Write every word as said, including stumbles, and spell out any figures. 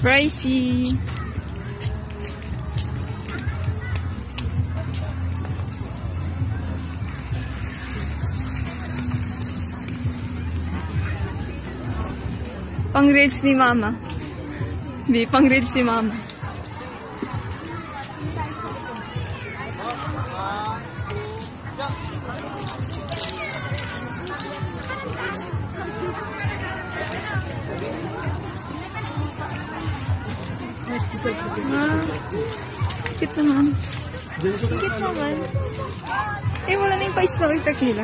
pricey. Pang reels ni Mama. Hindi, pang reels si Mama. Ah, cute naman. Cute naman. Eh, wala na yung pa-snow effect nila.